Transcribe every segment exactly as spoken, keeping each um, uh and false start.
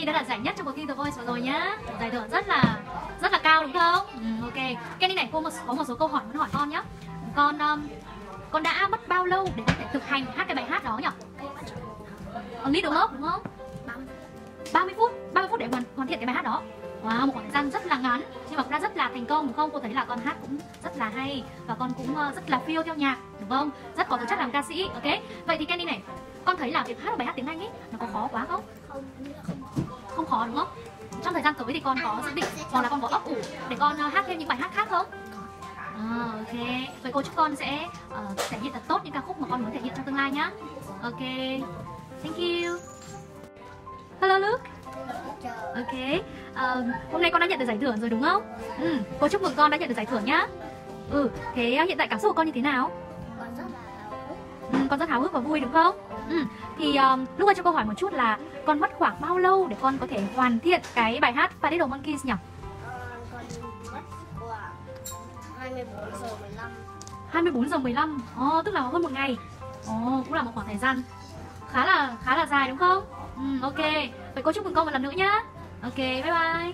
Kenny đã đạt giải nhất trong cuộc thi The Voice vừa rồi nhá. Giải thưởng rất là rất là cao đúng không? Ừ, ok. Kenny này, cô một, có một số câu hỏi muốn hỏi con nhá. Con um, con đã mất bao lâu để có thể thực hành hát cái bài hát đó nhỉ? Ở Little Love đúng không? ba mươi phút, ba mươi phút để hoàn, hoàn thiện cái bài hát đó. Wow, một khoảng thời gian rất là ngắn nhưng mà cũng đã rất là thành công đúng không? Cô thấy là con hát cũng rất là hay và con cũng uh, rất là feel theo nhạc đúng không? Rất có tư chất làm ca sĩ. Ok. Vậy thì Kenny này, con thấy là việc hát một bài hát tiếng Anh ấy nó có khó quá không? Không, không Không khó đúng không? Trong thời gian tới thì con có dự định hoặc là con có ấp ủ để con uh, hát thêm những bài hát khác không? À, ok. Vậy cô chúc con sẽ uh, thể hiện thật tốt những ca khúc mà con muốn thể hiện trong tương lai nhá. Ok. Thank you. Hello Luke. Ok. Uh, hôm nay con đã nhận được giải thưởng rồi đúng không? Ừ. Cô chúc mừng con đã nhận được giải thưởng nhá. Ừ. Thế uh, hiện tại cảm xúc của con như thế nào? Con rất là hào hức. Ừ, con rất háo hức và vui đúng không? Ừ. Thì um, lúc ơi cho câu hỏi một chút là con mất khoảng bao lâu để con có thể hoàn thiện cái bài hát Five Little Monkeys nhỉ? Ờ, con mất khoảng hai mươi bốn giờ mười lăm. hai mươi bốn giờ mười lăm. Ồ, tức là hơn một ngày. Ồ, cũng là một khoảng thời gian khá là khá là dài đúng không? Ừ, ok. Vậy cô chúc mừng con một lần nữa nhá. Ok, bye bye.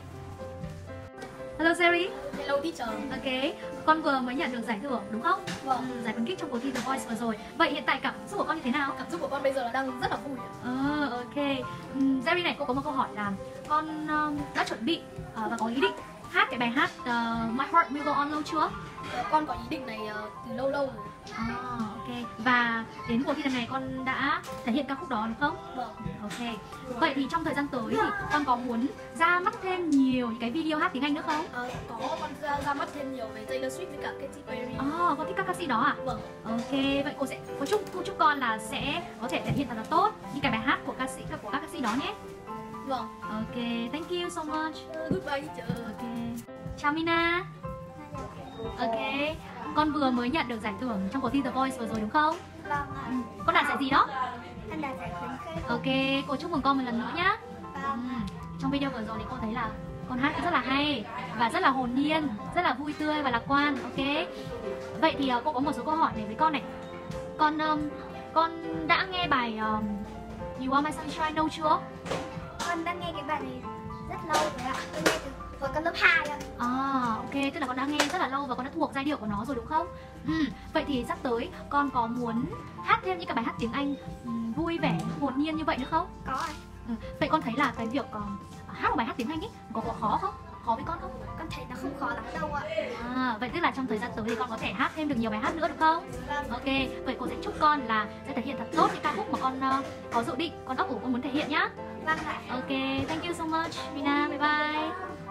Hello Jerry. Hello teacher. Ok, con vừa mới nhận được giải thưởng đúng không? Vâng. Ừ, giải khuyến khích trong cuộc thi The Voice vừa rồi. Vậy hiện tại cảm xúc của con như thế nào? Cảm xúc của con bây giờ là đang rất là vui. Ờ, ok. Um, Jerry này, cô có một câu hỏi là con um, đã chuẩn bị uh, và có ý định hát cái bài hát uh, My Heart Will Go On lâu chưa? Ờ, con có ý định này uh, từ lâu lâu rồi. À, ok. Và đến cuộc thi lần này con đã thể hiện ca khúc đó đúng không? Vâng. Ok. Vậy thì trong thời gian tới thì con có muốn ra mắt thêm nhiều những cái video hát tiếng Anh nữa không? Ờ, có con ra, ra mắt thêm nhiều về Taylor Swift với cả Katy Perry. À, con thích các ca sĩ đó à? Vâng. Ok, vậy cô sẽ cô chúc cô chúc con là sẽ có thể thể hiện thật là tốt những cái bài hát của ca sĩ của các ca sĩ đó nhé. Vâng. Ok, thank you so much. Uh, goodbye teacher. Ok. Chào Mina. Ok, con vừa mới nhận được giải thưởng trong cuộc thi The Voice vừa rồi đúng không? Vâng ạ. Ừ. Con đạt giải gì đó? Con đạt giải khuyến khích. Ok, cô chúc mừng con một lần nữa nhá. Vâng. Ừ. Trong video vừa rồi thì cô thấy là con hát rất là hay và rất là hồn nhiên, rất là vui tươi và lạc quan. Ok. Vậy thì uh, cô có một số câu hỏi này với con này. Con um, con đã nghe bài um, You Are My Sunshine lâu chưa? Con đã nghe cái bài này rất lâu rồi ạ. Con nghe từ hồi con lớp hai ạ. À, ok, tức là con đã nghe rất là lâu và con đã thuộc giai điệu của nó rồi đúng không? Ừ. Vậy thì sắp tới con có muốn hát thêm những cái bài hát tiếng Anh um, vui vẻ, hồn nhiên như vậy nữa không? Có ạ. Ừ. Vậy con thấy là cái việc uh, hát một bài hát tiếng Anh ấy có, có khó không? Khó với con không? Con thấy nó không khó lắm đâu ạ. À, vậy tức là trong thời gian tới thì con có thể hát thêm được nhiều bài hát nữa được không? Vâng. Ok, vậy cô sẽ chúc con là sẽ thể hiện thật tốt những ca khúc mà con uh, có dự định, con ấp ủ con muốn thể hiện nhá. Vâng ạ. Ok, thank you so much, Mina, bye bye.